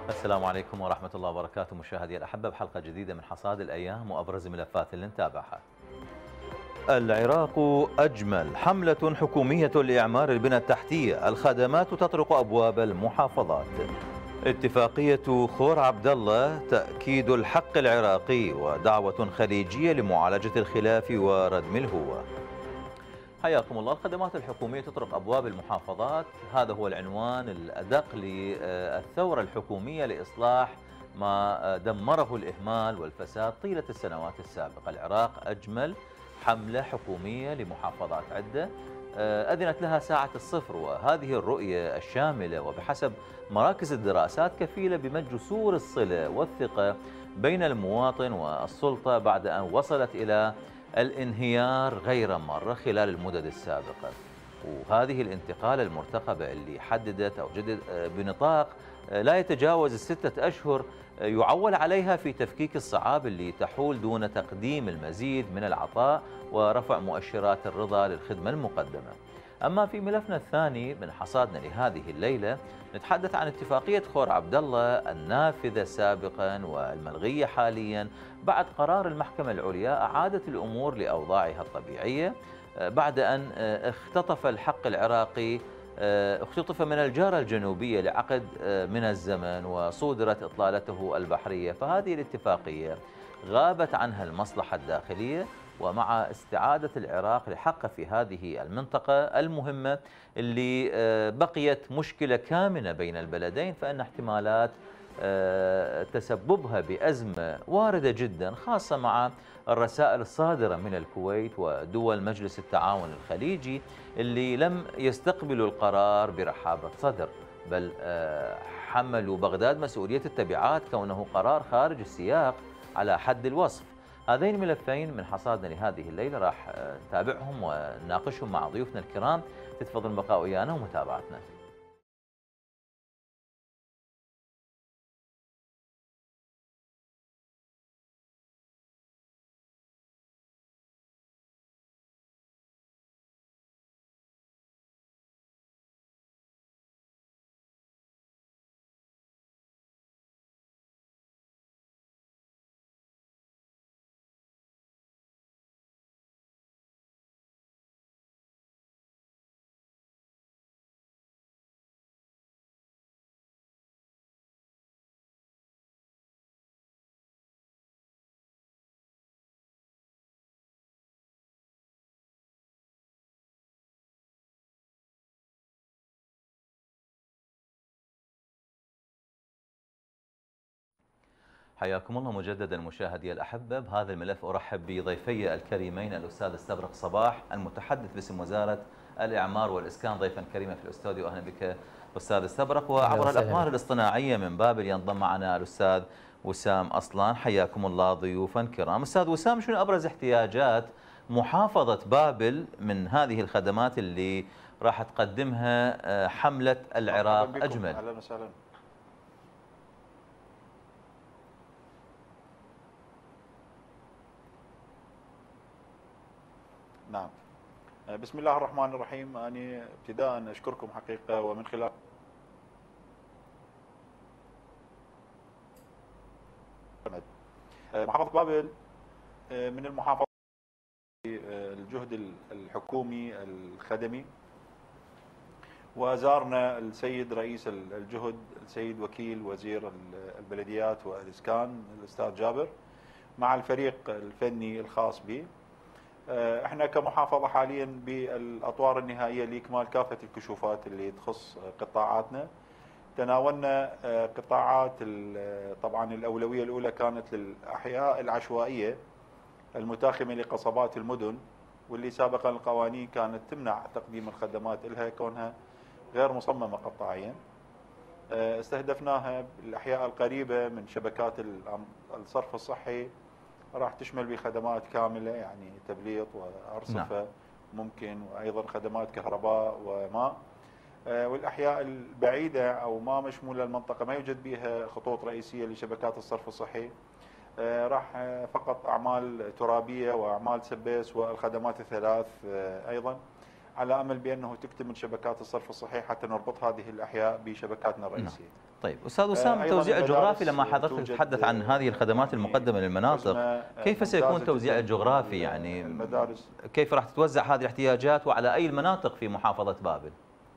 السلام عليكم ورحمة الله وبركاته مشاهدي الأحبة بحلقة جديدة من حصاد الأيام وأبرز الملفات اللي نتابعها. العراق أجمل، حملة حكومية لإعمار البنى التحتية، الخدمات تطرق أبواب المحافظات. اتفاقية خور عبد الله، تأكيد الحق العراقي ودعوة خليجية لمعالجة الخلاف وردم الهوة. حياكم الله. الخدمات الحكومية تطرق أبواب المحافظات، هذا هو العنوان الأدق للثورة الحكومية لإصلاح ما دمره الإهمال والفساد طيلة السنوات السابقة. العراق أجمل، حملة حكومية لمحافظات عدة أذنت لها ساعة الصفر، وهذه الرؤية الشاملة وبحسب مراكز الدراسات كفيلة بمد جسور الصلة والثقة بين المواطن والسلطة بعد أن وصلت إلى الانهيار غير مرة خلال المدد السابقة. وهذه الانتقالة المرتقبة اللي حددت أو جدد بنطاق لا يتجاوز الستة أشهر يعول عليها في تفكيك الصعاب اللي تحول دون تقديم المزيد من العطاء ورفع مؤشرات الرضا للخدمة المقدمة. أما في ملفنا الثاني من حصادنا لهذه الليلة نتحدث عن اتفاقية خور عبد الله النافذة سابقا والملغية حاليا بعد قرار المحكمة العليا أعادت الأمور لأوضاعها الطبيعية بعد أن اختطف الحق العراقي اختطف من الجارة الجنوبية لعقد من الزمن وصودرت إطلالته البحرية. فهذه الاتفاقية غابت عنها المصلحة الداخلية، ومع استعادة العراق لحقه في هذه المنطقة المهمة اللي بقيت مشكلة كامنة بين البلدين، فإن احتمالات تسببها بأزمة واردة جدا، خاصة مع الرسائل الصادرة من الكويت ودول مجلس التعاون الخليجي اللي لم يستقبلوا القرار برحابة صدر، بل حملوا بغداد مسؤولية التبعات كونه قرار خارج السياق على حد الوصف. هذين الملفين من حصادنا لهذه الليلة راح نتابعهم ونناقشهم مع ضيوفنا الكرام. تتفضل البقاء ويانا ومتابعتنا. حياكم الله مجددا مشاهدي الأحبة. بهذا الملف أرحب بضيفي الكريمين الأستاذ استبرق صباح المتحدث باسم وزارة الإعمار والإسكان ضيفا كريما في الاستوديو. أهلا بك أستاذ استبرق. وعبر الأقمار الاصطناعية من بابل ينضم معنا الأستاذ وسام أصلان. حياكم الله ضيوفا كرام. أستاذ وسام، شنو أبرز احتياجات محافظة بابل من هذه الخدمات اللي راح تقدمها حملة العراق أجمل؟ أهلا وسهلا. نعم، بسم الله الرحمن الرحيم. أنا ابتداء أشكركم حقيقة، ومن خلال محافظة بابل من المحافظات الجهد الحكومي الخدمي، وزارنا السيد رئيس الجهد السيد وكيل وزير البلديات والإسكان الأستاذ جابر مع الفريق الفني الخاص به. احنا كمحافظة حاليا بالأطوار النهائية لإكمال كافة الكشوفات اللي تخص قطاعاتنا. تناولنا قطاعات طبعا الأولوية الأولى كانت للأحياء العشوائية المتاخمة لقصبات المدن، واللي سابقا القوانين كانت تمنع تقديم الخدمات لها كونها غير مصممة قطاعيا. استهدفناها الأحياء القريبة من شبكات الصرف الصحي، راح تشمل بخدمات كاملة يعني تبليط وأرصفة. نعم. ممكن وأيضا خدمات كهرباء وماء. والأحياء البعيدة أو ما مشمولة المنطقة ما يوجد بها خطوط رئيسية لشبكات الصرف الصحي، راح فقط أعمال ترابية وأعمال سبيس والخدمات الثلاث أيضا، على أمل بأنه تكتمل شبكات الصرف الصحي حتى نربط هذه الأحياء بشبكاتنا الرئيسية. طيب أستاذ وسام، التوزيع الجغرافي لما حضرتك تتحدث عن هذه الخدمات المقدمة للمناطق، كيف سيكون التوزيع الجغرافي؟ يعني المدارس كيف راح تتوزع هذه الاحتياجات وعلى أي المناطق في محافظة بابل؟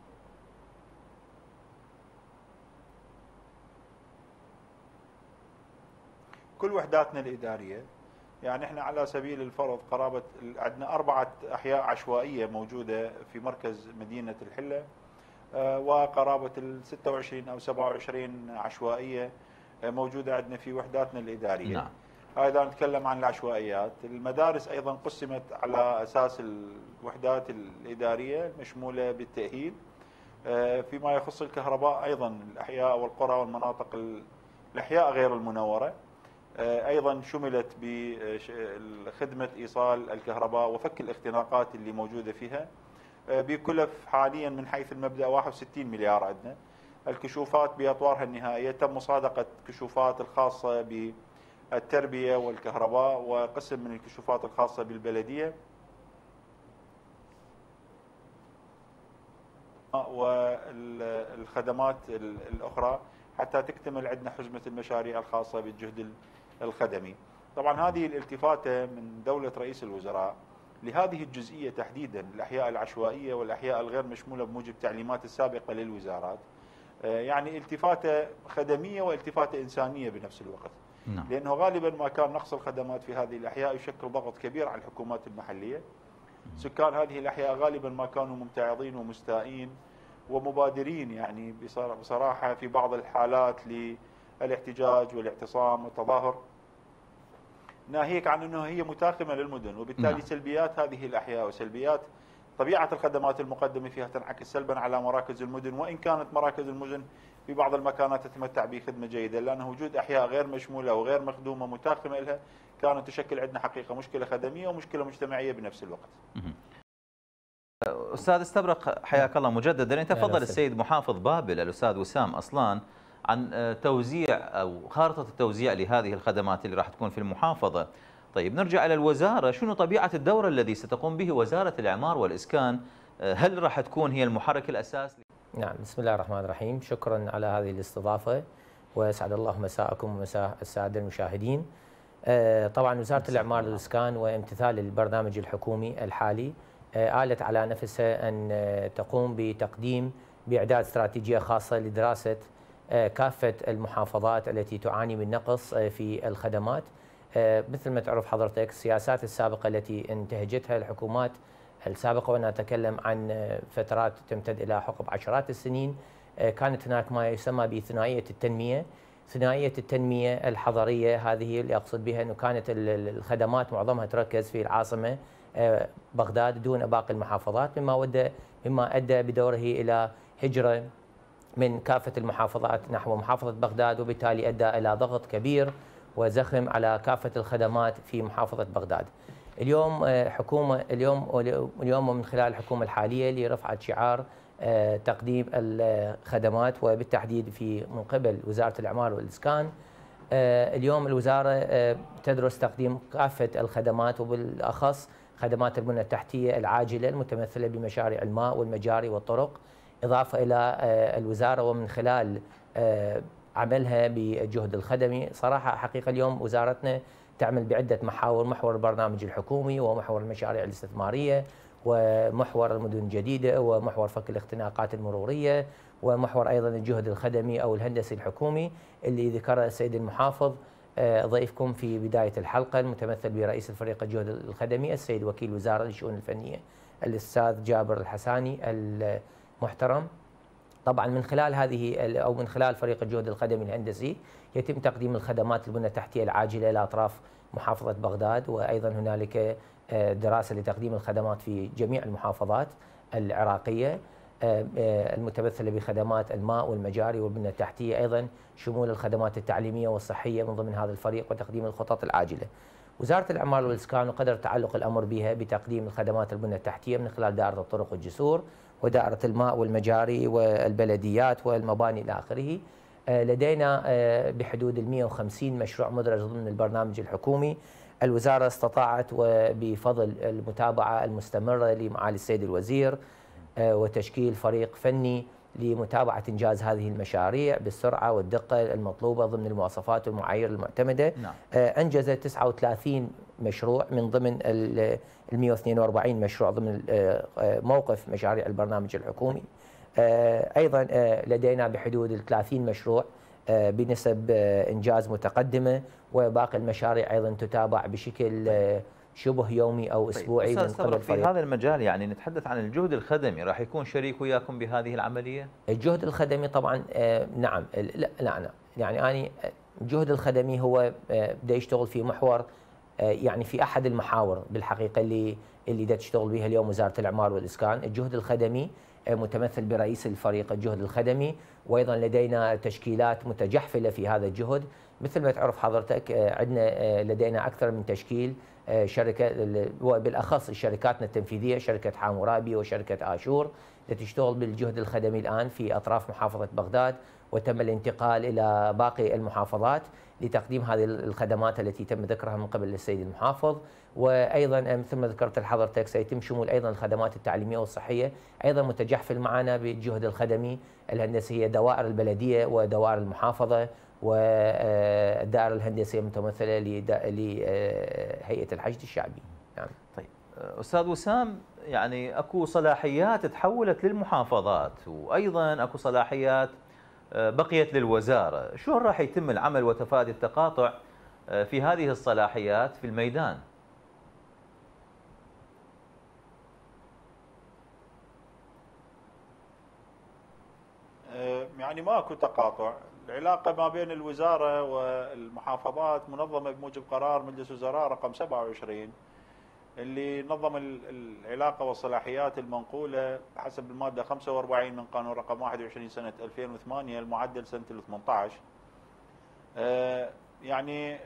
كل وحداتنا الإدارية، يعني احنا على سبيل الفرض قرابة عندنا 4 أحياء عشوائية موجودة في مركز مدينة الحلة، وقرابة 26 أو 27 عشوائية موجودة عندنا في وحداتنا الإدارية. نعم. إذا نتكلم عن العشوائيات، المدارس أيضا قسمت على أساس الوحدات الإدارية المشمولة بالتأهيل. فيما يخص الكهرباء أيضا الأحياء والقرى والمناطق الأحياء غير المنورة أيضا شملت بخدمة إيصال الكهرباء وفك الاختناقات اللي موجودة فيها بكلف حاليا من حيث المبدأ 61 مليار عندنا. الكشوفات بأطوارها النهائية تم مصادقة كشوفات الخاصة بالتربية والكهرباء وقسم من الكشوفات الخاصة بالبلدية والخدمات الأخرى حتى تكتمل عندنا حزمة المشاريع الخاصة بالجهد الخدمي. طبعا هذه الالتفاتة من دولة رئيس الوزراء لهذه الجزئية تحديدا الأحياء العشوائية والأحياء الغير مشمولة بموجب تعليمات السابقة للوزارات، يعني التفاتة خدمية والتفاتة إنسانية بنفس الوقت. لأنه غالبا ما كان نقص الخدمات في هذه الأحياء يشكل ضغط كبير على الحكومات المحلية. سكان هذه الأحياء غالبا ما كانوا ممتعضين ومستائين ومبادرين، يعني بصراحة في بعض الحالات للاحتجاج والاعتصام والتظاهر، ناهيك عن أنه هي متاخمة للمدن، وبالتالي سلبيات هذه الأحياء وسلبيات طبيعة الخدمات المقدمة فيها تنعكس سلبا على مراكز المدن، وإن كانت مراكز المدن في بعض المكانات تتمتع بخدمة جيدة، لأن وجود أحياء غير مشمولة وغير مخدومة متاخمة لها كانت تشكل عندنا حقيقة مشكلة خدمية ومشكلة مجتمعية بنفس الوقت. أستاذ استبرق، حياك الله مجددا. تفضل السيد محافظ بابل الأستاذ وسام أصلان عن توزيع أو خارطة التوزيع لهذه الخدمات اللي راح تكون في المحافظة. طيب نرجع إلى الوزارة، شنو طبيعة الدور الذي ستقوم به وزارة الإعمار والإسكان؟ هل راح تكون هي المحرك الأساسي؟ نعم، بسم الله الرحمن الرحيم. شكرا على هذه الاستضافة وأسعد الله مساءكم ومساء السادة المشاهدين. طبعا وزارة الإعمار والإسكان وامتثال البرنامج الحكومي الحالي آلت على نفسها أن تقوم بتقديم بإعداد استراتيجية خاصة لدراسة كافة المحافظات التي تعاني من نقص في الخدمات. مثل ما تعرف حضرتك السياسات السابقة التي انتهجتها الحكومات السابقة، وأنا أتكلم عن فترات تمتد إلى حقب عشرات السنين، كانت هناك ما يسمى بثنائية التنمية. ثنائية التنمية الحضرية هذه اللي أقصد بها أنه كانت الخدمات معظمها تركز في العاصمة بغداد دون باقي المحافظات، مما أدى بدوره إلى هجرة من كافة المحافظات نحو محافظة بغداد، وبالتالي أدى إلى ضغط كبير وزخم على كافة الخدمات في محافظة بغداد. اليوم اليوم من خلال الحكومة الحالية اللي رفعت شعار تقديم الخدمات وبالتحديد من قبل وزارة الإعمار والإسكان، اليوم الوزارة تدرس تقديم كافة الخدمات وبالأخص خدمات البنية التحتية العاجلة المتمثلة بمشاريع الماء والمجاري والطرق، إضافة إلى الوزارة ومن خلال عملها بالجهد الخدمي. صراحة حقيقة اليوم وزارتنا تعمل بعدة محاور: محور البرنامج الحكومي، ومحور المشاريع الاستثمارية، ومحور المدن الجديدة، ومحور فك الاختناقات المرورية، ومحور أيضا الجهد الخدمي أو الهندسي الحكومي اللي ذكرها السيد المحافظ ضيفكم في بداية الحلقة، المتمثل برئيس الفريق الجهد الخدمي السيد وكيل وزارة الشؤون الفنية الأستاذ جابر الحساني المحترم. طبعا من خلال من خلال فريق الجهد الخدمي الهندسي يتم تقديم الخدمات البنية التحتية العاجلة إلى أطراف محافظة بغداد، وأيضا هنالك دراسة لتقديم الخدمات في جميع المحافظات العراقية المتمثلة بخدمات الماء والمجاري والبنية التحتية، أيضا شمول الخدمات التعليمية والصحية من ضمن هذا الفريق وتقديم الخطط العاجلة. وزارة الإعمار والإسكان وقدر تعلق الأمر بها بتقديم الخدمات البنية التحتية من خلال دائرة الطرق والجسور ودائرة الماء والمجاري والبلديات والمباني إلى آخره. لدينا بحدود 150 مشروع مدرج ضمن البرنامج الحكومي. الوزارة استطاعت وبفضل المتابعة المستمرة لمعالي السيد الوزير وتشكيل فريق فني لمتابعة إنجاز هذه المشاريع بالسرعة والدقة المطلوبة ضمن المواصفات والمعايير المعتمدة. نعم. أنجز 39 مشروع من ضمن ال 142 مشروع ضمن موقف مشاريع البرنامج الحكومي. أيضا لدينا بحدود ال 30 مشروع بنسب إنجاز متقدمة، وباقي المشاريع أيضا تتابع بشكل شبه يومي أو أسبوعي من قبل الفريق. في هذا المجال يعني نتحدث عن الجهد الخدمي، راح يكون شريك وياكم بهذه العملية؟ الجهد الخدمي طبعا نعم، لا يعني أنا الجهد الخدمي هو بده يشتغل في محور، يعني في أحد المحاور بالحقيقة اللي دا تشتغل بها اليوم وزارة الإعمار والإسكان. الجهد الخدمي متمثل برئيس الفريق الجهد الخدمي، وأيضا لدينا تشكيلات متجحفلة في هذا الجهد. مثل ما تعرف حضرتك عندنا لدينا أكثر من تشكيل شركة، وبالأخص شركاتنا التنفيذية شركة حامورابي وشركة آشور التي تشتغل بالجهد الخدمي الآن في أطراف محافظة بغداد، وتم الانتقال إلى باقي المحافظات لتقديم هذه الخدمات التي تم ذكرها من قبل السيد المحافظ. وأيضا مثل ما ذكرت لحضرتك سيتم شمول أيضا الخدمات التعليمية والصحية، أيضا متجحفل معنا بالجهد الخدمي الهندسية دوائر البلدية ودوائر المحافظة والدائرة الهندسية المتمثلة لهيئة الحشد الشعبي. نعم. طيب أستاذ وسام، يعني أكو صلاحيات تحولت للمحافظات، وأيضا أكو صلاحيات بقيت للوزارة، شلون راح يتم العمل وتفادي التقاطع في هذه الصلاحيات في الميدان؟ يعني ماكو تقاطع، العلاقة ما بين الوزارة والمحافظات منظمة بموجب قرار مجلس وزراء رقم 27 اللي نظم العلاقة والصلاحيات المنقولة حسب المادة 45 من قانون رقم 21 سنة 2008 المعدل سنة 18. يعني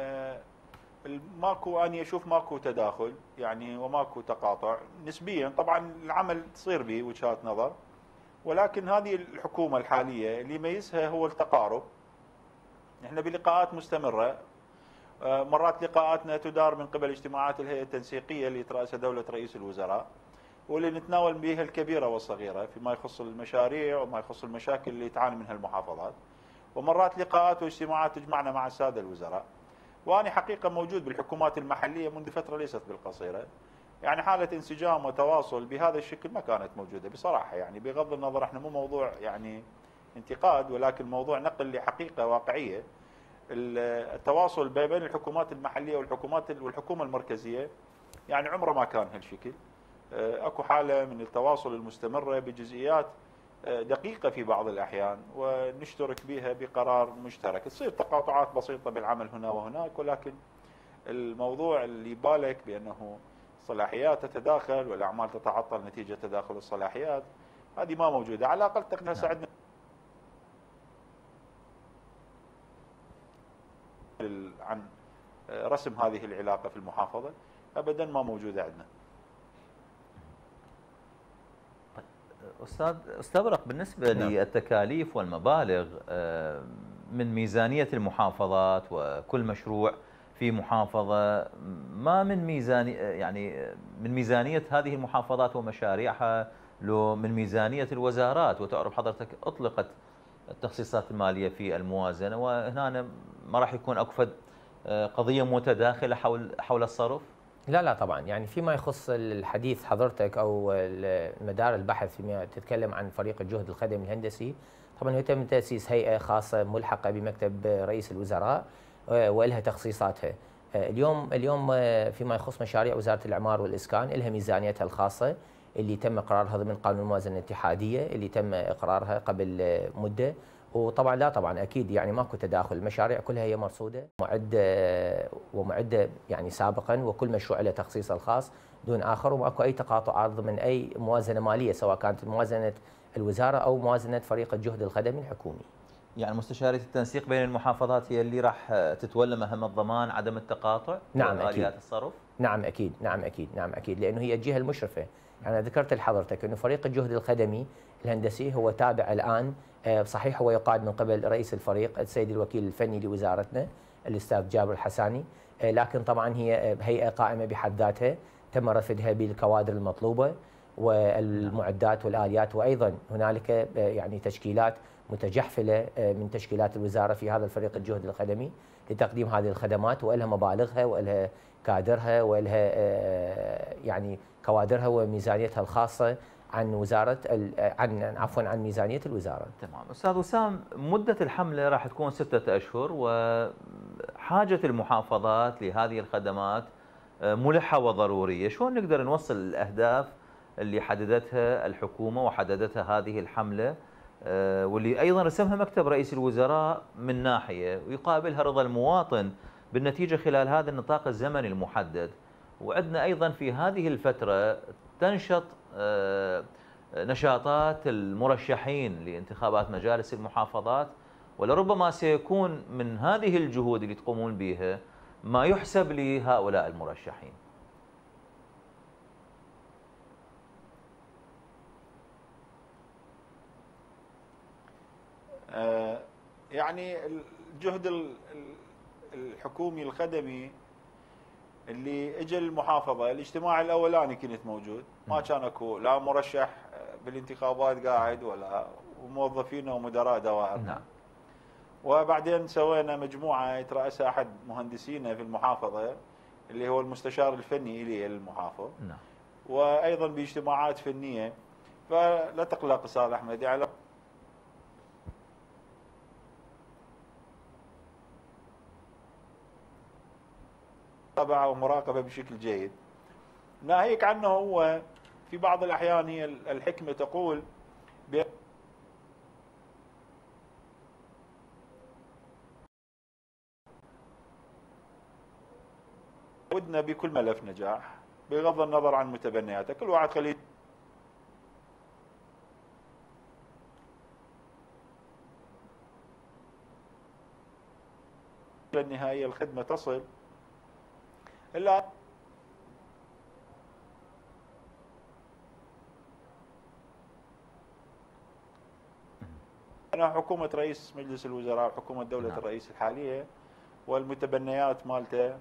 ماكو، أنا أشوف ماكو تداخل يعني وماكو تقاطع نسبيا. طبعا العمل تصير به وجهات نظر، ولكن هذه الحكومة الحالية اللي يميزها هو التقارب. نحن بلقاءات مستمرة، مرات لقاءاتنا تدار من قبل اجتماعات الهيئة التنسيقية اللي ترأسها دولة رئيس الوزراء، واللي نتناول بها الكبيرة والصغيرة فيما يخص المشاريع وما يخص المشاكل اللي تعاني منها المحافظات، ومرات لقاءات واجتماعات تجمعنا مع السادة الوزراء. وأنا حقيقة موجود بالحكومات المحلية منذ فترة ليست بالقصيرة، يعني حالة انسجام وتواصل بهذا الشكل ما كانت موجودة بصراحة. يعني بغض النظر احنا مو موضوع يعني انتقاد، ولكن موضوع نقل لحقيقة واقعية. التواصل بين الحكومات المحلية والحكومة المركزية يعني عمره ما كان هالشكل. اكو حالة من التواصل المستمرة بجزئيات دقيقة في بعض الأحيان، ونشترك بها بقرار مشترك. تصير تقاطعات بسيطة بالعمل هنا وهناك، ولكن الموضوع اللي بالك بأنه الصلاحيات تتداخل والأعمال تتعطل نتيجة تداخل الصلاحيات، هذه ما موجودة. على الأقل تقدر تساعدنا عن رسم هذه العلاقة في المحافظة، أبدا ما موجودة عندنا. أستاذ استبرق، بالنسبة للتكاليف والمبالغ من ميزانية المحافظات، وكل مشروع في محافظة ما من ميزانية، يعني من ميزانية هذه المحافظات ومشاريعها، لو من ميزانية الوزارات. وتعرف حضرتك أطلقت التخصيصات المالية في الموازنة، وهنا ما راح يكون أكفد قضية متداخلة حول الصرف؟ لا طبعا، يعني فيما يخص الحديث حضرتك او مدار البحث فيما تتكلم عن فريق الجهد الخدمي الهندسي، طبعا يتم تاسيس هيئه خاصه ملحقه بمكتب رئيس الوزراء ولها تخصيصاتها. اليوم فيما يخص مشاريع وزاره الاعمار والاسكان لها ميزانيتها الخاصه اللي تم اقرارها ضمن قانون الموازنه الاتحاديه اللي تم اقرارها قبل مده. وطبعا لا طبعا اكيد يعني ماكو تداخل، المشاريع كلها هي مرصوده ومعده يعني سابقا، وكل مشروع له تخصيصه الخاص دون اخر، وماكو اي تقاطعات ضمن اي موازنه ماليه سواء كانت موازنه الوزاره او موازنه فريق الجهد الخدمي الحكومي. يعني مستشارية التنسيق بين المحافظات هي اللي راح تتولى مهام الضمان عدم التقاطع؟ نعم وآليات الصرف؟ نعم اكيد لانه هي الجهه المشرفه. يعني ذكرت لحضرتك انه فريق الجهد الخدمي الهندسي هو تابع الان، صحيح هو يقاد من قبل رئيس الفريق السيد الوكيل الفني لوزارتنا الاستاذ جابر الحساني، لكن طبعا هي هيئه قائمه بحد ذاتها تم رفدها بالكوادر المطلوبه، والمعدات والآليات، وأيضا هنالك يعني تشكيلات متجحفلة من تشكيلات الوزارة في هذا الفريق الجهد الخدمي لتقديم هذه الخدمات، وإلها مبالغها وإلها كادرها وإلها يعني كوادرها وميزانيتها الخاصة عن وزارة عن ميزانية الوزارة. تمام. أستاذ وسام، مدة الحملة راح تكون 6 أشهر، وحاجة المحافظات لهذه الخدمات ملحة وضرورية. شلون نقدر نوصل الأهداف اللي حددتها الحكومة وحددتها هذه الحملة، واللي أيضا رسمها مكتب رئيس الوزراء من ناحية، ويقابلها رضا المواطن بالنتيجة خلال هذا النطاق الزمني المحدد؟ وعندنا أيضا في هذه الفترة تنشط نشاطات المرشحين لانتخابات مجالس المحافظات، ولربما سيكون من هذه الجهود اللي تقومون بها ما يحسب لهؤلاء المرشحين. يعني الجهد الحكومي الخدمي اللي اجى المحافظه، الاجتماع الاولاني كنت موجود، ما كان اكو لا مرشح بالانتخابات قاعد ولا موظفين ومدراء دوائر. وبعدين سوينا مجموعه يترأسها احد مهندسينا في المحافظه اللي هو المستشار الفني الي المحافظ. وايضا باجتماعات فنيه. فلا تقلق استاذ احمد، يعني متابعة ومراقبة بشكل جيد. ناهيك عنه، هو في بعض الأحيان هي الحكمة تقول ودنا بكل ملف نجاح بغض النظر عن متبنياته، كل واحد خليه للنهاية الخدمة تصل. إلا أنا حكومة رئيس مجلس الوزراء وحكومة دولة الرئيس الحالية والمتبنيات مالته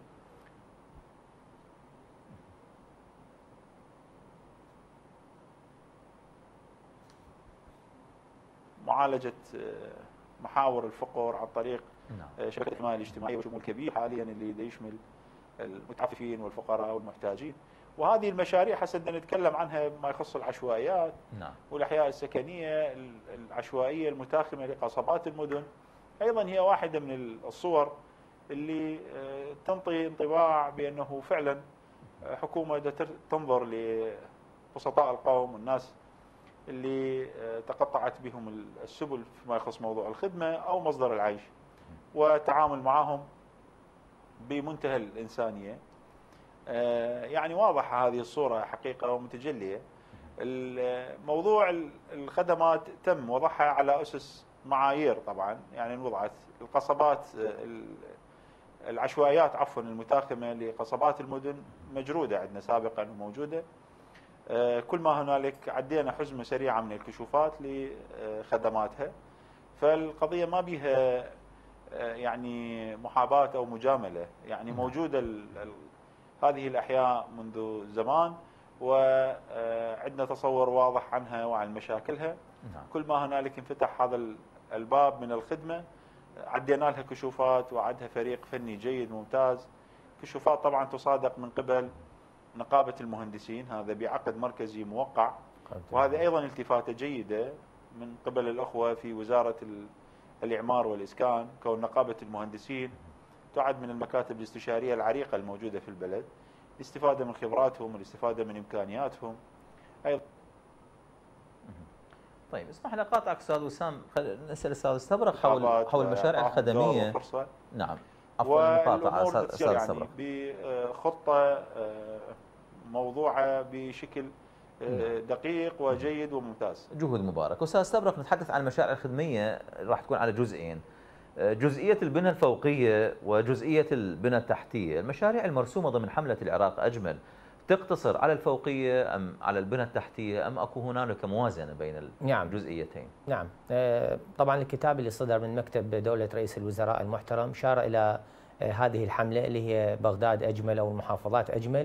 معالجة محاور الفقر عن طريق شبكة الحماية الاجتماعية وشمول كبير حاليا اللي يشمل المتعففين والفقراء والمحتاجين. وهذه المشاريع حسب نتكلم عنها ما يخص العشوائيات والأحياء السكنية العشوائية المتاخمة لقصبات المدن، أيضا هي واحدة من الصور اللي تنطي انطباع بأنه فعلا حكومة تنظر لبسطاء القوم والناس اللي تقطعت بهم السبل فيما يخص موضوع الخدمة أو مصدر العيش، وتعامل معهم بمنتهى الإنسانية. يعني واضحة هذه الصورة حقيقة ومتجلية. موضوع الخدمات تم وضعها على أسس معايير طبعا، يعني وضعت القصبات العشوائيات المتاخمة لقصبات المدن مجرودة عندنا سابقا وموجودة. كل ما هنالك عدينا حزمة سريعة من الكشوفات لخدماتها، فالقضية ما بيها يعني محاباة أو مجاملة، يعني موجودة هذه الأحياء منذ زمان وعندنا تصور واضح عنها وعن مشاكلها. كل ما هنالك انفتح هذا الباب من الخدمة عدينا لها كشوفات وعدها فريق فني جيد ممتاز. كشوفات طبعا تصادق من قبل نقابة المهندسين، هذا بعقد مركزي موقع، وهذه أيضا التفاتة جيدة من قبل الأخوة في وزارة الإعمار والإسكان، كون نقابة المهندسين تعد من المكاتب الاستشارية العريقة الموجودة في البلد، الاستفادة من خبراتهم والاستفادة من إمكانياتهم أيضا. طيب اسمح لي اقاطعك استاذ وسام، نسال استاذ استبرق حول المشاريع الخدميه. نعم عفوا المقاطعه استاذ استبرق. بخطه موضوعه بشكل دقيق وجيد وممتاز. جهد مبارك. استاذ استبرق، نتحدث عن المشاريع الخدميه راح تكون على جزئين، جزئيه البنى الفوقيه وجزئيه البنى التحتيه. المشاريع المرسومه ضمن حمله العراق اجمل تقتصر على الفوقيه ام على البنى التحتيه، ام اكو هنالك موازنه بين الجزئيتين؟ نعم. طبعا الكتاب اللي صدر من مكتب دوله رئيس الوزراء المحترم شار الى هذه الحمله اللي هي بغداد اجمل او المحافظات اجمل،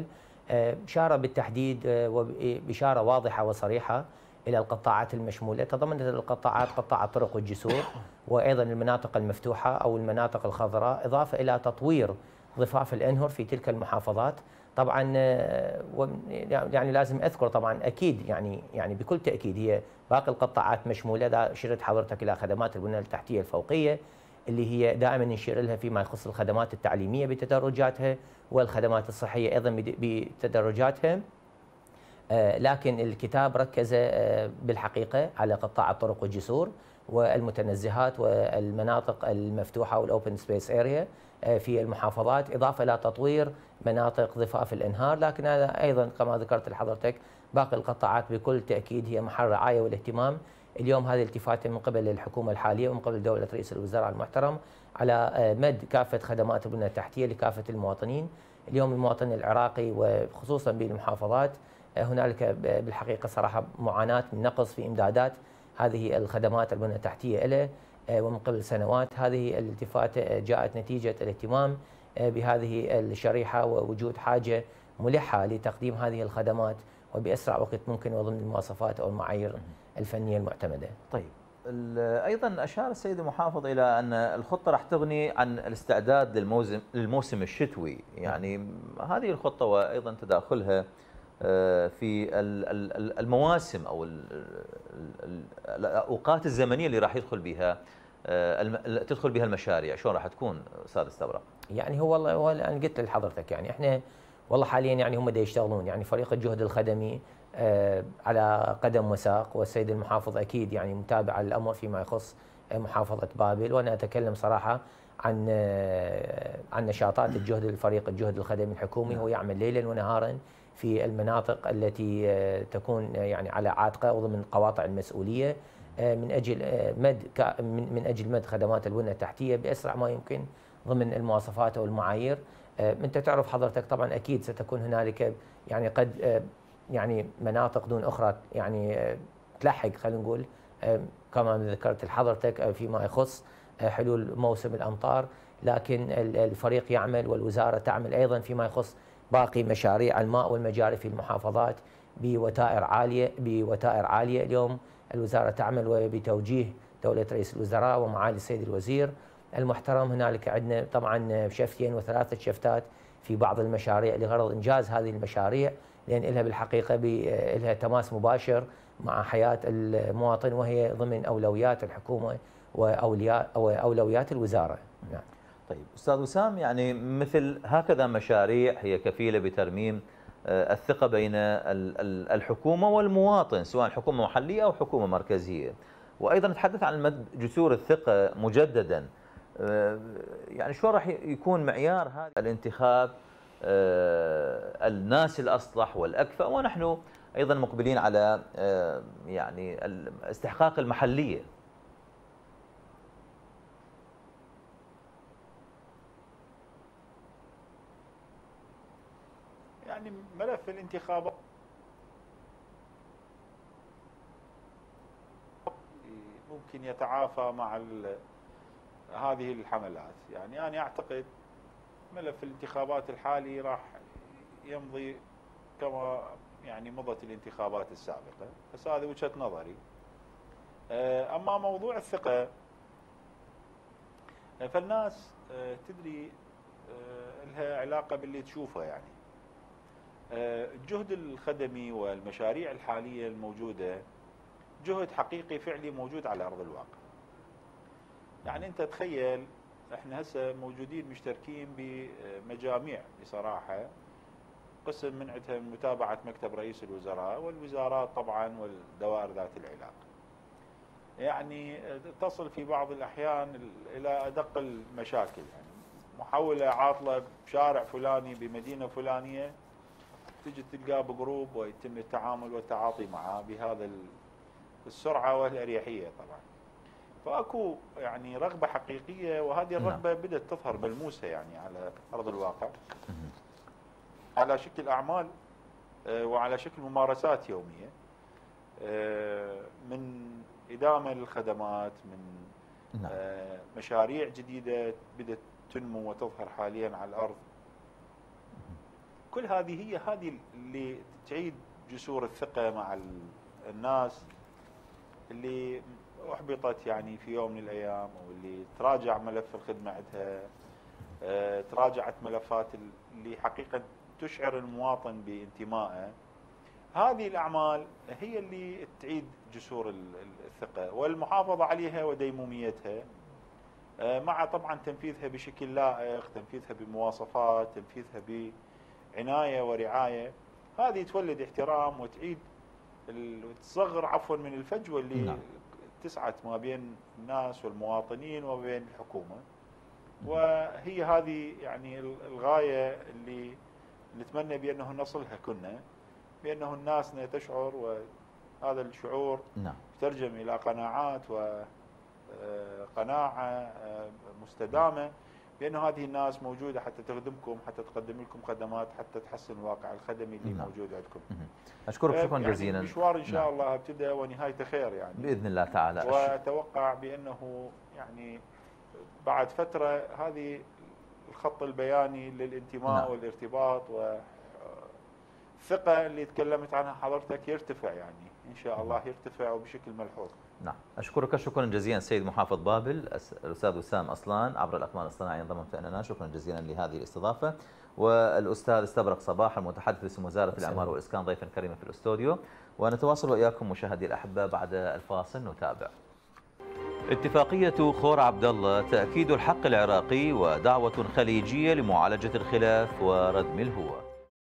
شار بالتحديد وبإشارة واضحة وصريحة إلى القطاعات المشمولة. تضمنت القطاعات قطاع الطرق والجسور، وأيضا المناطق المفتوحة أو المناطق الخضراء، إضافة إلى تطوير ضفاف الأنهر في تلك المحافظات. طبعا يعني لازم أذكر طبعا أكيد يعني بكل تأكيد هي باقي القطاعات مشمولة. أشرت حضرتك إلى خدمات البنية التحتية الفوقية اللي هي دائما نشير لها فيما يخص الخدمات التعليمية بتدرجاتها، والخدمات الصحية أيضا بتدرجاتها. لكن الكتاب ركز بالحقيقة على قطاع الطرق والجسور والمتنزهات والمناطق المفتوحة والأوبن سبيس اريا في المحافظات، إضافة إلى تطوير مناطق ضفاف الأنهار. لكن هذا أيضا كما ذكرت لحضرتك باقي القطاعات بكل تأكيد هي محل رعاية والاهتمام. اليوم هذه التفاتة من قبل الحكومة الحالية ومن قبل دولة رئيس الوزراء المحترم على مد كافة خدمات البنية التحتية لكافة المواطنين. اليوم المواطن العراقي وخصوصا بالمحافظات هنالك بالحقيقة صراحة معاناة من نقص في إمدادات هذه الخدمات البنية التحتية له، ومن قبل سنوات هذه الالتفاتة جاءت نتيجة الاهتمام بهذه الشريحة ووجود حاجة ملحة لتقديم هذه الخدمات وبأسرع وقت ممكن وضمن المواصفات أو المعايير الفنية المعتمدة. طيب، أيضا أشار السيد المحافظ إلى أن الخطة راح تغني عن الاستعداد للموسم الشتوي. يعني هذه الخطة وأيضا تداخلها في المواسم أو الأوقات الزمنية اللي راح تدخل بها المشاريع، شلون راح تكون أستاذ استبرق؟ يعني هو أنا قلت لحضرتك يعني إحنا والله حاليا يعني هم يشتغلون، يعني فريق الجهد الخدمي على قدم وساق، والسيد المحافظ أكيد يعني متابع الأمر فيما يخص محافظة بابل. وأنا أتكلم صراحة عن نشاطات الفريق الجهد الخدمي الحكومي. هو يعمل ليلا ونهارا في المناطق التي تكون يعني على عاتقه وضمن قواطع المسؤولية من أجل مد خدمات البنية التحتية بأسرع ما يمكن ضمن المواصفات والمعايير. أنت تعرف حضرتك طبعا أكيد ستكون هنالك يعني قد يعني مناطق دون أخرى يعني تلحق خلينا نقول كما ذكرت لحضرتك فيما يخص حلول موسم الأمطار. لكن الفريق يعمل والوزارة تعمل أيضا فيما يخص باقي مشاريع الماء والمجاري في المحافظات بوتائر عالية. اليوم الوزارة تعمل وبتوجيه دولة رئيس الوزراء ومعالي السيد الوزير المحترم. هنالك عندنا طبعا شفتين وثلاثة شفتات في بعض المشاريع لغرض إنجاز هذه المشاريع، لأن لها بالحقيقة لها تماس مباشر مع حياة المواطن، وهي ضمن أولويات الحكومة وأولويات الوزارة. نعم. طيب أستاذ وسام، يعني مثل هكذا مشاريع هي كفيلة بترميم الثقة بين الحكومة والمواطن، سواء حكومة محلية أو حكومة مركزية، وأيضا نتحدث عن مد جسور الثقة مجددا. يعني شو راح يكون معيار هذا الانتخاب الناس الأصلح والأكفأ، ونحن أيضا مقبلين على يعني استحقاق المحلية؟ يعني ملف الانتخابات ممكن يتعافى مع هذه الحملات. يعني أنا أعتقد ملف الانتخابات الحالي راح يمضي كما يعني مضت الانتخابات السابقة، بس هذه وجهة نظري. أما موضوع الثقة فالناس تدري لها علاقة باللي تشوفه. يعني الجهد الخدمي والمشاريع الحالية الموجودة جهد حقيقي فعلي موجود على أرض الواقع. يعني أنت تخيل احنا هسه موجودين مشتركين بمجاميع بصراحة، قسم من عندها متابعة مكتب رئيس الوزراء والوزارات طبعا والدوائر ذات العلاقة. يعني تصل في بعض الأحيان إلى أدق المشاكل. يعني محاولة عاطلة بشارع فلاني بمدينة فلانية تجي تلقاه بجروب ويتم التعامل والتعاطي معه بهذا السرعة والأريحية طبعا. فأكو يعني رغبة حقيقية، وهذه الرغبة بدأت تظهر ملموسة يعني على أرض الواقع على شكل أعمال وعلى شكل ممارسات يومية، من إدامة للخدمات، من مشاريع جديدة بدأت تنمو وتظهر حاليا على الأرض. كل هذه هي اللي تعيد جسور الثقة مع الناس اللي أحبطت يعني في يوم من الأيام، أو اللي تراجع ملف الخدمة عندها، تراجعت ملفات اللي حقيقة تشعر المواطن بانتمائه. هذه الأعمال هي اللي تعيد جسور الثقة والمحافظة عليها وديموميتها، مع طبعا تنفيذها بشكل لائق، تنفيذها بمواصفات، تنفيذها بعناية ورعاية. هذه تولد احترام وتعيد تصغر عفوا من الفجوة اللي تسعت ما بين الناس والمواطنين وما بين الحكومة. وهي هذه يعني الغاية اللي نتمنى بأنه نصلها كنا، بأنه الناس تشعر، وهذا الشعور يترجم إلى قناعات وقناعة مستدامة بأن هذه الناس موجودة حتى تخدمكم، حتى تقدم لكم خدمات، حتى تحسن الواقع الخدمي اللي موجود عندكم. أشكرك شكرا جزيلا. يعني المشوار إن شاء الله ابتدأ ونهايته خير يعني بإذن الله تعالى. وأتوقع بأنه يعني بعد فترة هذه الخط البياني للانتماء والارتباط والثقة اللي تكلمت عنها حضرتك يرتفع، يعني إن شاء الله يرتفع وبشكل ملحوظ. نعم، أشكرك شكرا جزيلا سيد محافظ بابل الأستاذ وسام أصلان عبر الأقمار الاصطناعية انضممت إلينا، شكرا جزيلا لهذه الاستضافة. والأستاذ استبرق صباح المتحدث باسم وزارة الإعمار والإسكان ضيفا كريما في الاستوديو. ونتواصل وإياكم مشاهدي الأحبة بعد الفاصل نتابع. اتفاقية خور عبد الله تأكيد الحق العراقي ودعوة خليجية لمعالجة الخلاف وردم الهوة.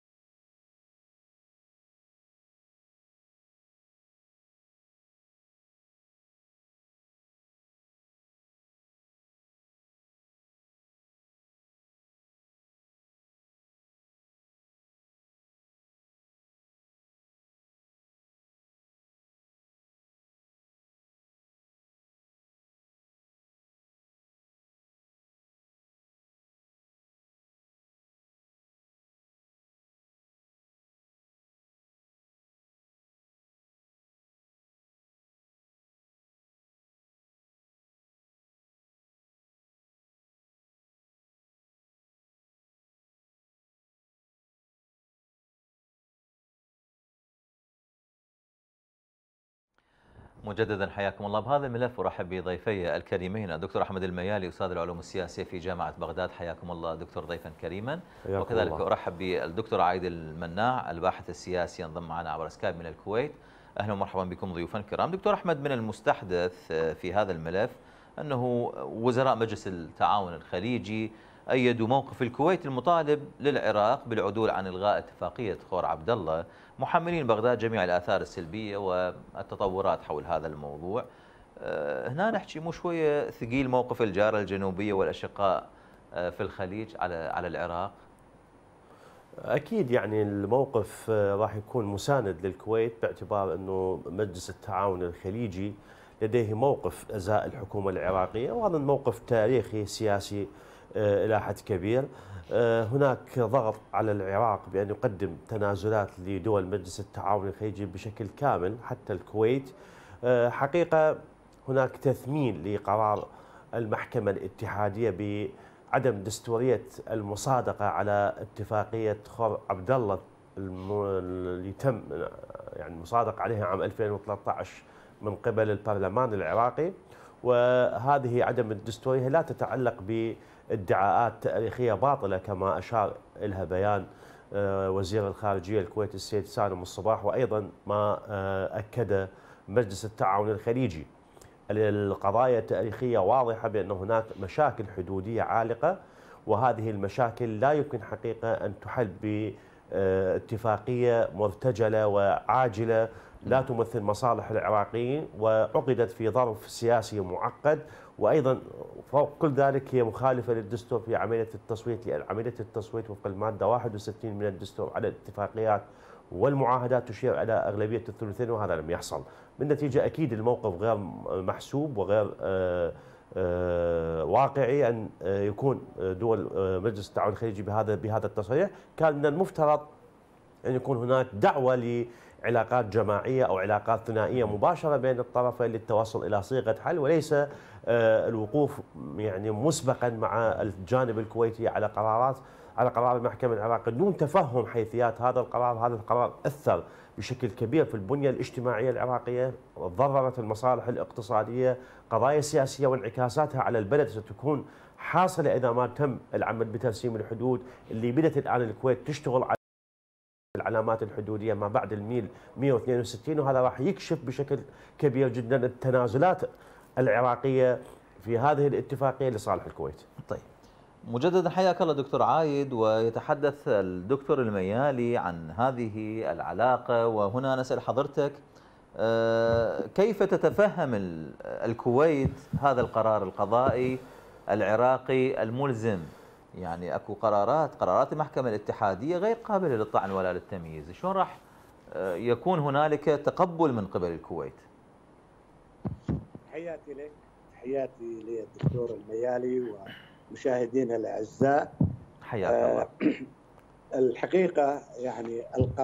مجددا حياكم الله بهذا الملف. ارحب بضيفي الكريمين الدكتور احمد الميالي استاذ العلوم السياسيه في جامعه بغداد، حياكم الله دكتور ضيفا كريما. وكذلك الله. ارحب بالدكتور عايد المناع الباحث السياسي ينضم معنا عبر سكايب من الكويت. اهلا ومرحبا بكم ضيوفا كرام. دكتور احمد، من المستحدث في هذا الملف انه وزراء مجلس التعاون الخليجي ايدوا موقف الكويت المطالب للعراق بالعدول عن الغاء اتفاقيه خور عبد الله، محملين بغداد جميع الآثار السلبية والتطورات حول هذا الموضوع. هنا نحكي مو شوية ثقيل موقف الجارة الجنوبية والأشقاء في الخليج على العراق؟ أكيد يعني الموقف راح يكون مساند للكويت، باعتبار أنه مجلس التعاون الخليجي لديه موقف أزاء الحكومة العراقية، وهذا الموقف تاريخي سياسي إلى حد كبير. هناك ضغط على العراق بأن يقدم تنازلات لدول مجلس التعاون الخليجي بشكل كامل، حتى الكويت. حقيقة هناك تثمين لقرار المحكمة الاتحادية بعدم دستورية المصادقة على اتفاقية خور عبد الله اللي تم يعني المصادقة عليها عام 2013 من قبل البرلمان العراقي. وهذه عدم الدستورية لا تتعلق بادعاءات تاريخية باطلة كما أشار إلها بيان وزير الخارجية الكويت السيد سالم الصباح، وأيضا ما أكد مجلس التعاون الخليجي. القضايا التاريخية واضحة بأن هناك مشاكل حدودية عالقة، وهذه المشاكل لا يمكن حقيقة أن تحل باتفاقية مرتجلة وعاجلة لا تمثل مصالح العراقيين، وعقدت في ظرف سياسي معقد، وأيضا فوق كل ذلك هي مخالفة للدستور في عملية التصويت، لأن عملية التصويت وفق المادة 61 من الدستور على الاتفاقيات والمعاهدات تشير على أغلبية الثلثين، وهذا لم يحصل. بالنتيجة أكيد الموقف غير محسوب وغير واقعي أن يكون دول مجلس التعاون الخليجي بهذا التصريح. كان من المفترض أن يكون هناك دعوة علاقات جماعية أو علاقات ثنائية مباشرة بين الطرفين للتوصل إلى صيغة حل، وليس الوقوف يعني مسبقا مع الجانب الكويتي على قرار المحكمة العراقية دون تفهم حيثيات هذا القرار. هذا القرار أثر بشكل كبير في البنية الاجتماعية العراقية، ضررت المصالح الاقتصادية، قضايا سياسية وانعكاساتها على البلد ستكون حاصلة إذا ما تم العمل بترسيم الحدود اللي بدأت الآن الكويت تشتغل على العلامات الحدودية ما بعد الميل 162، وهذا راح يكشف بشكل كبير جدا التنازلات العراقية في هذه الاتفاقية لصالح الكويت. طيب، مجددا حياك الله دكتور عايد. ويتحدث الدكتور الميالي عن هذه العلاقة، وهنا نسأل حضرتك كيف تتفهم الكويت هذا القرار القضائي العراقي الملزم؟ يعني اكو قرارات المحكمة الاتحادية غير قابلة للطعن ولا للتمييز، شلون راح يكون هنالك تقبل من قبل الكويت؟ تحياتي لك، تحياتي للدكتور الميالي ومشاهدينا الاعزاء. حياك الله. الحقيقه يعني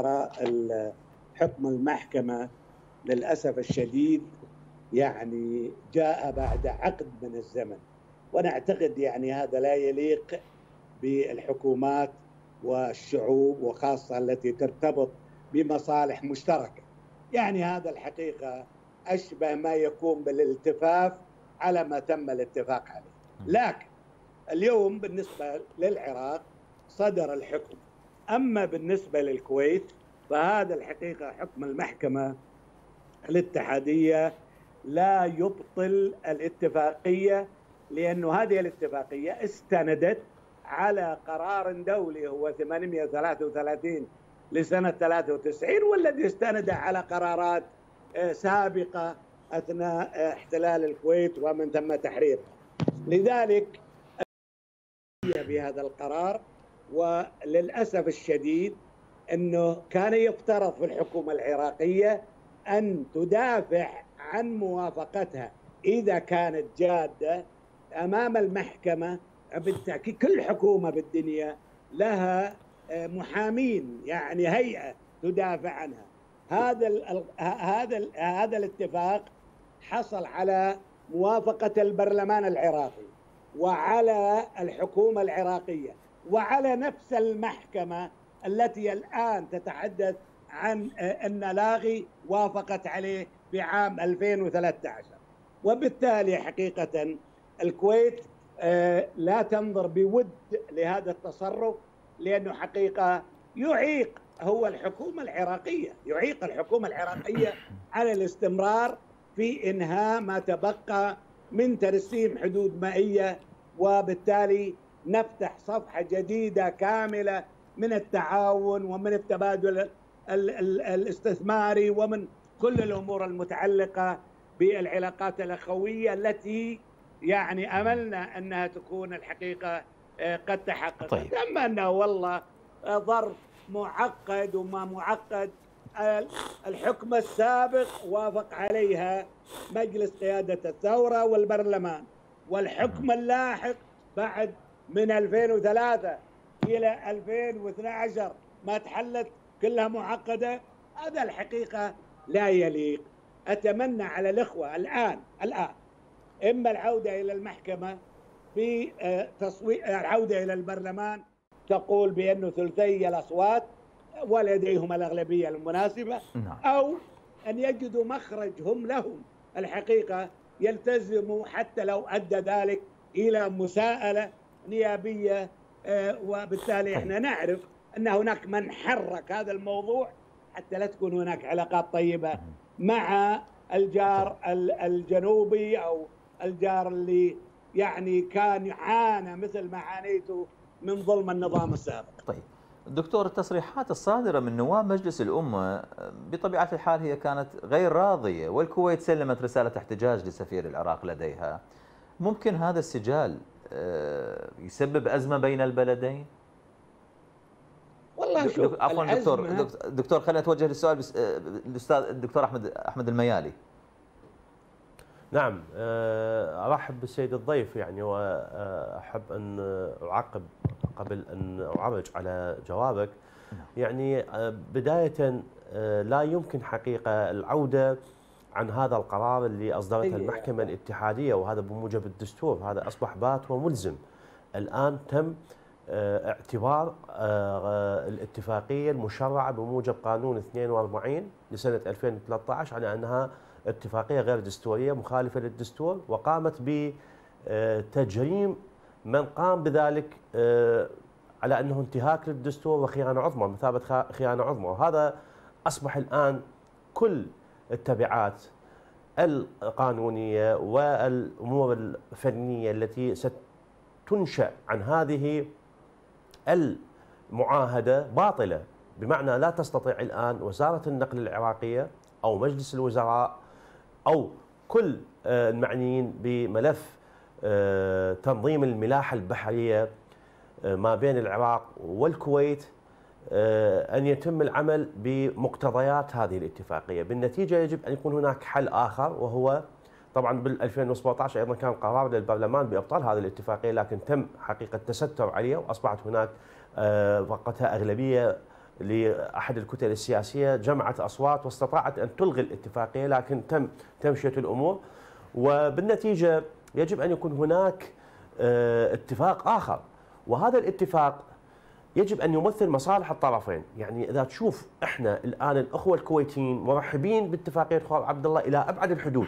حكم المحكمه للاسف الشديد يعني جاء بعد عقد من الزمن، وانا اعتقد يعني هذا لا يليق بالحكومات والشعوب، وخاصه التي ترتبط بمصالح مشتركه. يعني هذا الحقيقه أشبه ما يكون بالالتفاف على ما تم الاتفاق عليه. لكن اليوم بالنسبة للعراق صدر الحكم، أما بالنسبة للكويت فهذا الحقيقة حكم المحكمة الاتحادية لا يبطل الاتفاقية، لأنه هذه الاتفاقية استندت على قرار دولي هو 833 لسنة 93، والذي استند على قرارات سابقة أثناء احتلال الكويت ومن ثم تحريرها. لذلك بهذا القرار، وللأسف الشديد أنه كان يفترض في الحكومة العراقية أن تدافع عن موافقتها إذا كانت جادة أمام المحكمة. بالتأكيد كل حكومة بالدنيا لها محامين، يعني هيئة تدافع عنها. هذا الاتفاق حصل على موافقة البرلمان العراقي وعلى الحكومة العراقية وعلى نفس المحكمة التي الآن تتحدث عن أن لاغي وافقت عليه بعام 2013. وبالتالي حقيقة الكويت لا تنظر بود لهذا التصرف، لأنه حقيقة يعيق الحكومة العراقية على الاستمرار في إنهاء ما تبقى من ترسيم حدود مائية، وبالتالي نفتح صفحة جديدة كاملة من التعاون ومن التبادل الاستثماري ومن كل الأمور المتعلقة بالعلاقات الأخوية التي يعني أملنا أنها تكون الحقيقة قد تحققت. طيب. أما أنه والله ظرف معقد وما معقد، الحكم السابق وافق عليها مجلس قيادة الثورة والبرلمان، والحكم اللاحق بعد من 2003 إلى 2012 ما تحلت كلها معقدة. هذا الحقيقة لا يليق. أتمنى على الإخوة الآن إما العودة إلى المحكمة في العودة إلى البرلمان تقول بأنه ثلثي الأصوات ولديهم الأغلبية المناسبة، أو أن يجدوا مخرج هم لهم الحقيقة يلتزموا حتى لو أدى ذلك إلى مساءلة نيابية. وبالتالي احنا نعرف أن هناك من حرك هذا الموضوع حتى لا تكون هناك علاقات طيبة مع الجار الجنوبي أو الجار اللي يعني كان يعانى مثل ما عانيته من ظلم النظام السابق. طيب دكتور، التصريحات الصادرة من نواب مجلس الأمة بطبيعة الحال هي كانت غير راضية، والكويت سلمت رسالة احتجاج لسفير العراق لديها. ممكن هذا السجال يسبب أزمة بين البلدين؟ والله شوف، عفوا دكتور خلينا نتوجه للسؤال الأستاذ الدكتور أحمد الميالي. نعم، أرحب بالسيد الضيف يعني، وأحب أن أعقب قبل أن أعرج على جوابك. يعني بداية لا يمكن حقيقة العودة عن هذا القرار اللي أصدرته المحكمة الاتحادية، وهذا بموجب الدستور، هذا أصبح بات وملزم. الآن تم اعتبار الاتفاقية المشرعة بموجب قانون 42 لسنة 2013 على أنها اتفاقية غير دستورية مخالفة للدستور، وقامت بتجريم من قام بذلك على أنه انتهاك للدستور وخيانة عظمى، مثابة خيانة عظمى. وهذا أصبح الآن كل التبعات القانونية والأمور الفنية التي ستنشأ عن هذه المعاهدة باطلة، بمعنى لا تستطيع الآن وزارة النقل العراقية أو مجلس الوزراء أو كل المعنيين بملف تنظيم الملاحة البحرية ما بين العراق والكويت أن يتم العمل بمقتضيات هذه الاتفاقية. بالنتيجة يجب أن يكون هناك حل آخر، وهو طبعا بال 2017 أيضا كان قرار للبرلمان بإبطال هذه الاتفاقية، لكن تم حقيقة التستر عليها، وأصبحت هناك وقتها أغلبية لأحد الكتل السياسية جمعت أصوات واستطاعت أن تلغي الاتفاقية، لكن تم تمشية الأمور. وبالنتيجة يجب أن يكون هناك اتفاق آخر، وهذا الاتفاق يجب أن يمثل مصالح الطرفين. يعني إذا تشوف إحنا الآن الأخوة الكويتيين مرحبين باتفاقية خوار عبد الله إلى أبعد الحدود،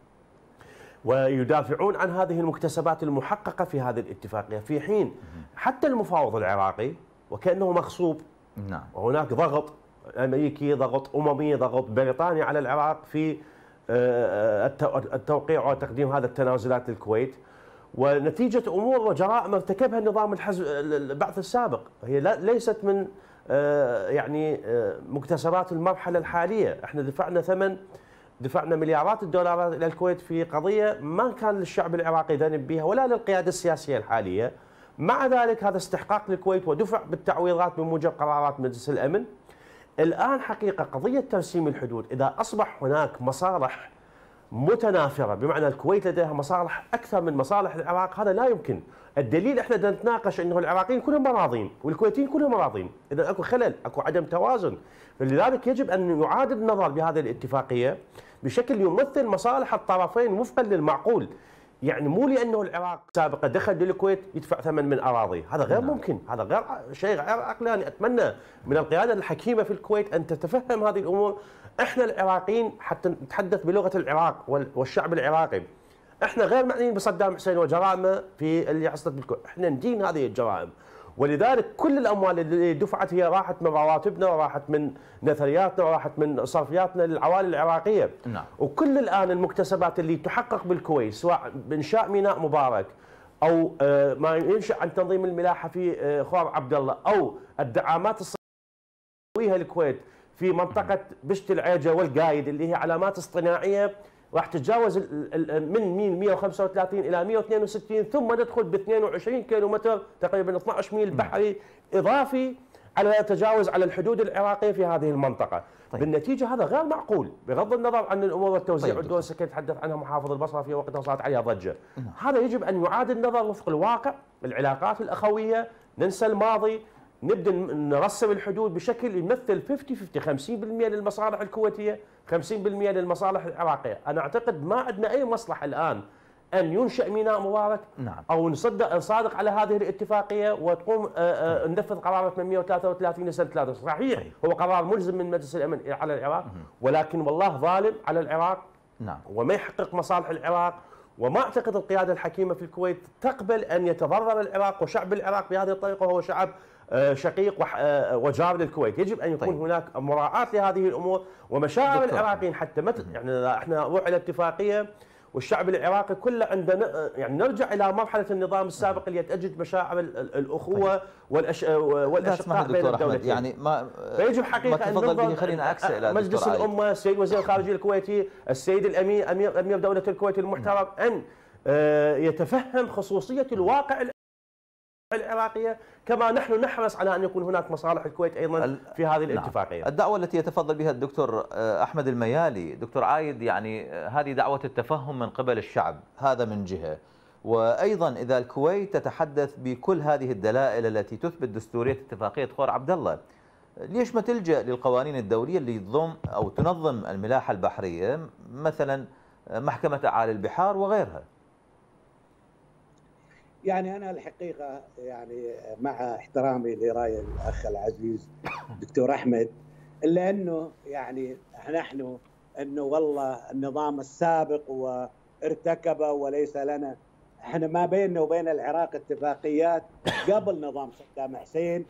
ويدافعون عن هذه المكتسبات المحققة في هذه الاتفاقية، في حين حتى المفاوض العراقي وكأنه مغصوب. نعم. وهناك ضغط أمريكي، ضغط أممي، ضغط بريطاني على العراق في التوقيع وتقديم هذا التنازلات للكويت، ونتيجة أمور وجرائم ارتكبها النظام البعث السابق. هي ليست من يعني مكتسبات المرحلة الحالية. احنا دفعنا مليارات الدولارات إلى الكويت في قضية ما كان للشعب العراقي ذنب بها ولا للقيادة السياسية الحالية. مع ذلك هذا استحقاق للكويت ودفع بالتعويضات بموجب قرارات مجلس الأمن. الآن حقيقة قضية ترسيم الحدود، إذا أصبح هناك مصالح متنافرة، بمعنى الكويت لديها مصالح أكثر من مصالح العراق، هذا لا يمكن. الدليل احنا بدنا نتناقش انه العراقيين كلهم راضين والكويتيين كلهم راضين، اذا اكو خلل، اكو عدم توازن. فلذلك يجب ان يعاد النظر بهذه الاتفاقية بشكل يمثل مصالح الطرفين وفقا للمعقول. يعني مو لانه العراق سابقا دخل للكويت يدفع ثمن من اراضي، هذا غير ممكن، هذا غير شيء غير عقلاني. اتمنى من القياده الحكيمه في الكويت ان تتفهم هذه الامور. احنا العراقيين حتى نتحدث بلغه العراق والشعب العراقي، احنا غير معنيين بصدام حسين وجرائمه في اللي حصلت بالكويت، احنا ندين هذه الجرائم. ولذلك كل الاموال اللي دفعت هي راحت من رواتبنا وراحت من نثرياتنا وراحت من صرفياتنا للعوائل العراقيه. نعم. وكل الان المكتسبات اللي تحقق بالكويت سواء بانشاء ميناء مبارك او ما ينشا عن تنظيم الملاحه في خوار عبد الله او الدعامات الصناعيه الكويت في منطقه بشت العيجه والقايد اللي هي علامات اصطناعيه راح تتجاوز من 135 الى 162، ثم ندخل ب 22 كيلومتر تقريبا 12 ميل بحري اضافي على تجاوز على الحدود العراقيه في هذه المنطقه. طيب. بالنتيجه هذا غير معقول بغض النظر عن الامور والتوزيع والدول السكنيه تحدث عنها محافظ البصره في وقتها وصارت عليها ضجه. هذا يجب ان يعاد النظر وفق الواقع، العلاقات الاخويه، ننسى الماضي، نبدا نرسم الحدود بشكل يمثل 50-50 للمصالح الكويتيه، 50% للمصالح العراقيه. انا اعتقد ما عندنا اي مصلحه الان ان ينشا ميناء مبارك. نعم. او نصادق على هذه الاتفاقيه وتقوم ننفذ قرار 833 لسنه 3. صحيح هو قرار ملزم من مجلس الامن على العراق، ولكن والله ظالم على العراق. نعم. وما يحقق مصالح العراق. وما اعتقد القياده الحكيمه في الكويت تقبل ان يتضرر العراق وشعب العراق بهذه الطريقه، وهو شعب شقيق وجار للكويت. يجب ان يكون هناك مراعاه لهذه الامور ومشاعر العراقيين حتى يعني احنا نروح الى اتفاقيه والشعب العراقي كله عندنا يعني نرجع الى مرحله النظام السابق اللي يتأجج مشاعر الاخوه والاشقاء بين الدولتين. يعني ما فيجب حقيقه ان ننظر خلينا اكسى الى مجلس الامه، السيد وزير الخارجيه الكويتي، السيد امير دوله الكويت المحترم، ان يتفهم خصوصيه الواقع العراقية، كما نحن نحرص على أن يكون هناك مصالح الكويت أيضا في هذه الاتفاقية. نعم. الدعوة التي يتفضل بها الدكتور أحمد الميالي، دكتور عايد، يعني هذه دعوة التفهم من قبل الشعب، هذا من جهة، وأيضا إذا الكويت تتحدث بكل هذه الدلائل التي تثبت دستورية اتفاقية خوار عبد الله، ليش ما تلجأ للقوانين الدولية اللي تضم أو تنظم الملاحة البحرية، مثلا محكمة أعالي البحار وغيرها؟ يعني أنا الحقيقة يعني مع احترامي لرأي الأخ العزيز دكتور أحمد، إلا أنه يعني نحن أنه والله النظام السابق وارتكب وليس لنا. احنا ما بيننا وبين العراق اتفاقيات قبل نظام صدام حسين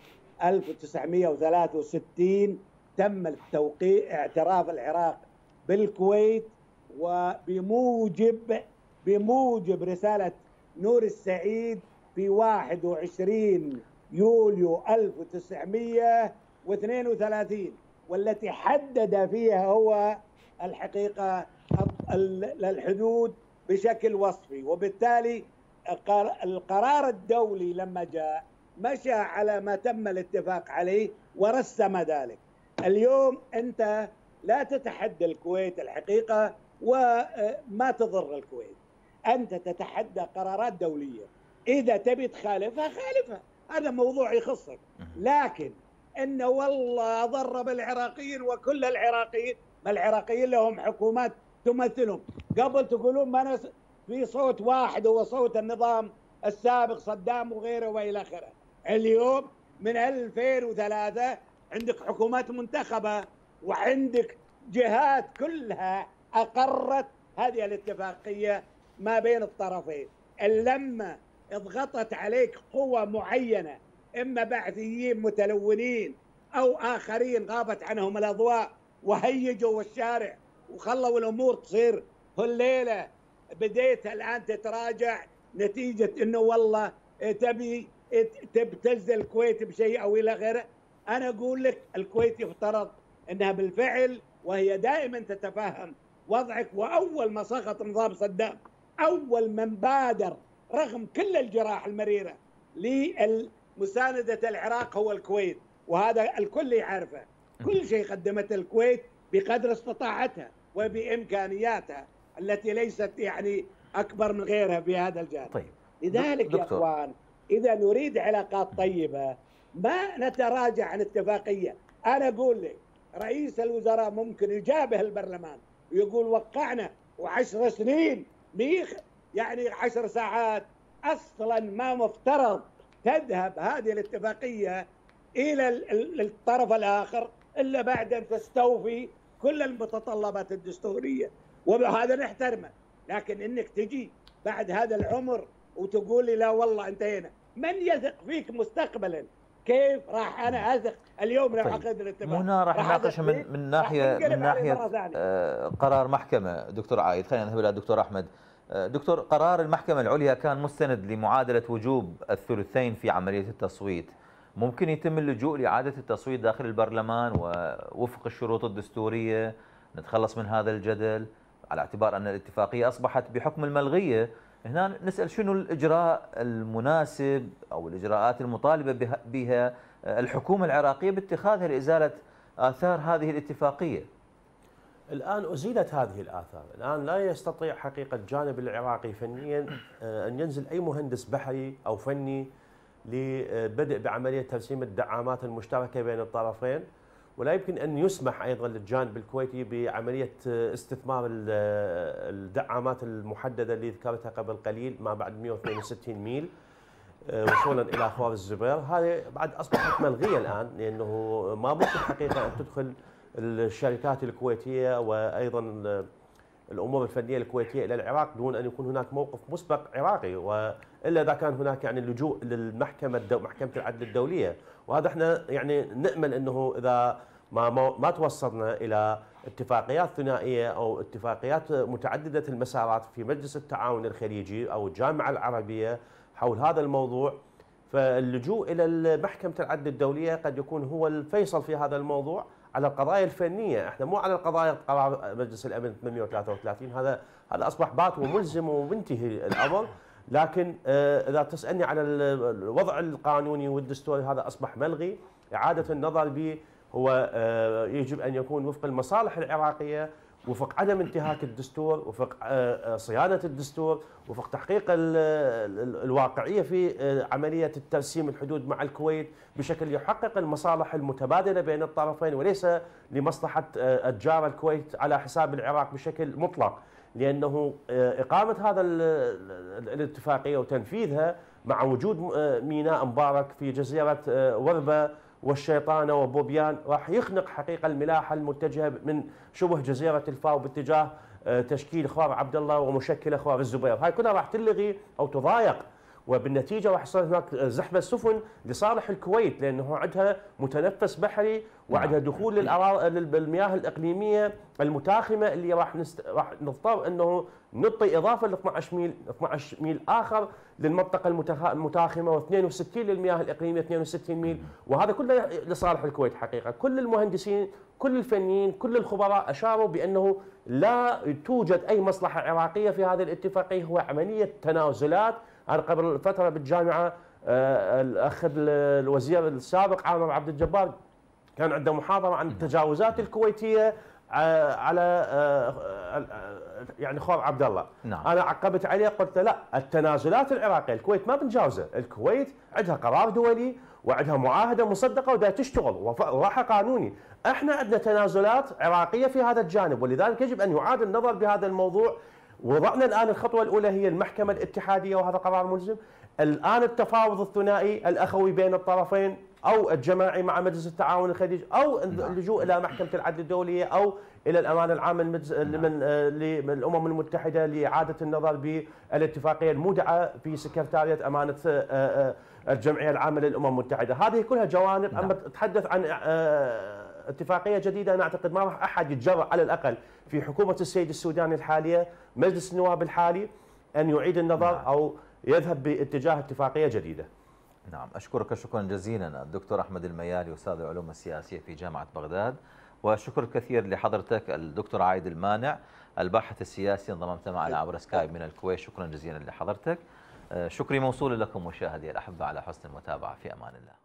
1963 تم التوقيع اعتراف العراق بالكويت، وبموجب رسالة نور السعيد في 21 يوليو 1932، والتي حدد فيها هو الحقيقة الحدود بشكل وصفي. وبالتالي القرار الدولي لما جاء مشى على ما تم الاتفاق عليه ورسم ذلك. اليوم أنت لا تتحدى الكويت الحقيقة وما تضر الكويت، أنت تتحدى قرارات دولية، إذا تبي تخالفها خالفها، هذا موضوع يخصك. لكن إنه والله ضرب العراقيين وكل العراقيين، ما العراقيين لهم حكومات تمثلهم. قبل تقولون ما في صوت واحد هو صوت النظام السابق صدام وغيره وإلى آخره. اليوم من 2003 عندك حكومات منتخبة وعندك جهات كلها أقرت هذه الاتفاقية ما بين الطرفين. لما اضغطت عليك قوة معينة، إما بعثيين متلونين أو آخرين غابت عنهم الأضواء وهيجوا الشارع وخلوا الأمور تصير الليلة، بديت الآن تتراجع نتيجة إنه والله تبي تبتز الكويت بشيء أو إلى غيره. أنا أقول لك الكويت يفترض أنها بالفعل، وهي دائما تتفهم وضعك. وأول ما سقط نظام صدام، أول من بادر رغم كل الجراح المريرة لمساندة العراق هو الكويت، وهذا الكل يعرفه. كل شيء قدمته الكويت بقدر استطاعتها وبإمكانياتها التي ليست يعني أكبر من غيرها في هذا الجانب. طيب. لذلك يا أخوان، إذا نريد علاقات طيبة ما نتراجع عن اتفاقية. أنا أقول لك رئيس الوزراء ممكن يجابه البرلمان ويقول وقعنا، و10 سنين يعني 10 ساعات أصلا ما مفترض تذهب هذه الاتفاقية إلى الطرف الآخر إلا بعد أن تستوفي كل المتطلبات الدستورية، وبهذا نحترمه. لكن إنك تجي بعد هذا العمر وتقول لي لا والله انتهينا، من يثق فيك مستقبلا؟ كيف راح انا اثق اليوم لو عقد الاتفاق؟ هنا راح نناقشها من ناحيه قرار محكمه. دكتور عايد، خلينا نذهب الى الدكتور احمد. دكتور، قرار المحكمه العليا كان مستند لمعادله وجوب الثلثين في عمليه التصويت. ممكن يتم اللجوء لاعاده التصويت داخل البرلمان ووفق الشروط الدستوريه نتخلص من هذا الجدل، على اعتبار ان الاتفاقيه اصبحت بحكم الملغيه. هنا نسأل شنو الإجراء المناسب أو الإجراءات المطالبة بها الحكومة العراقية باتخاذها لإزالة آثار هذه الاتفاقية؟ الآن أزيلت هذه الآثار. الآن لا يستطيع حقيقة الجانب العراقي فنيا أن ينزل أي مهندس بحري أو فني لبدء بعملية ترسيم الدعامات المشتركة بين الطرفين، ولا يمكن أن يسمح أيضا للجانب الكويتي بعملية استثمار الدعامات المحددة اللي ذكرتها قبل قليل ما بعد 162 ميل وصولا إلى خوار الزبير. هذه بعد أصبحت ملغية الآن، لأنه ما ممكن حقيقة أن تدخل الشركات الكويتية وأيضا الأمور الفنية الكويتية إلى العراق دون أن يكون هناك موقف مسبق عراقي، وإلا إذا كان هناك يعني اللجوء للمحكمة محكمة العدل الدولية. وهذا احنا يعني نأمل أنه إذا ما توصلنا إلى اتفاقيات ثنائية أو اتفاقيات متعددة المسارات في مجلس التعاون الخليجي أو الجامعة العربية حول هذا الموضوع، فاللجوء إلى محكمة العدل الدولية قد يكون هو الفيصل في هذا الموضوع على القضايا الفنية. احنا مو على القضايا قرار مجلس الأمن 833، هذا أصبح بات وملزم ومنتهي الأمر. لكن إذا تسألني على الوضع القانوني والدستوري هذا أصبح ملغي. إعادة النظر به هو يجب أن يكون وفق المصالح العراقية وفق عدم انتهاك الدستور، وفق صيانة الدستور، وفق تحقيق الواقعية في عملية الترسيم الحدود مع الكويت بشكل يحقق المصالح المتبادلة بين الطرفين وليس لمصلحة الجار الكويت على حساب العراق بشكل مطلق. لأنه إقامة هذا الاتفاقية وتنفيذها مع وجود ميناء مبارك في جزيرة وربة والشيطانة وبوبيان راح يخنق حقيقة الملاحة المتجهة من شبه جزيرة الفاو باتجاه تشكيل خوار عبد الله ومشكلة خوار الزبير. هاي كلها راح تلغي أو تضايق، وبالنتيجة راح يصير هناك زحمة سفن لصالح الكويت، لأنه عندها متنفس بحري وعندها دخول للمياه الإقليمية المتاخمة اللي راح نضطر أنه نعطي إضافة ل 12 ميل آخر للمنطقة المتاخمة و62 للمياه الإقليمية 62 ميل، وهذا كله لصالح الكويت حقيقة. كل المهندسين، كل الفنيين، كل الخبراء أشاروا بأنه لا توجد أي مصلحة عراقية في هذه الاتفاقية، هو عملية تنازلات. أنا قبل فترة بالجامعة الأخ الوزير السابق عامر عبد الجبار كان عنده محاضرة عن التجاوزات الكويتية على يعني خوار عبد الله. نعم. أنا عقبت عليه قلت لا، التنازلات العراقية الكويت ما بنجاوزها، الكويت عندها قرار دولي وعندها معاهدة مصدقة ودا تشتغل وراحة قانوني. احنا عندنا تنازلات عراقية في هذا الجانب، ولذلك يجب أن يعاد النظر بهذا الموضوع. وضعنا الآن الخطوة الأولى هي المحكمة الاتحادية وهذا قرار ملزم. الآن التفاوض الثنائي الأخوي بين الطرفين أو الجماعي مع مجلس التعاون الخليجي أو اللجوء إلى محكمة العدل الدولية أو إلى الأمانة العامة للأمم المتحدة لإعادة النظر بالاتفاقية المودعة في سكرتارية أمانة الجمعية العامة للأمم المتحدة. هذه كلها جوانب. أما تتحدث عن اتفاقية جديدة، أنا أعتقد ما راح أحد يتجرأ على الأقل في حكومة السيد السوداني الحالية، مجلس النواب الحالي، أن يعيد النظر أو يذهب باتجاه اتفاقية جديدة. نعم، أشكرك شكرا جزيلا الدكتور أحمد الميالي أستاذ العلوم السياسية في جامعة بغداد، وشكر كثير لحضرتك الدكتور عايد المانع الباحث السياسي انضممت معنا عبر سكايب من الكويت. شكرا جزيلا لحضرتك. شكري موصول لكم مشاهدي الأحبة على حسن المتابعة. في أمان الله.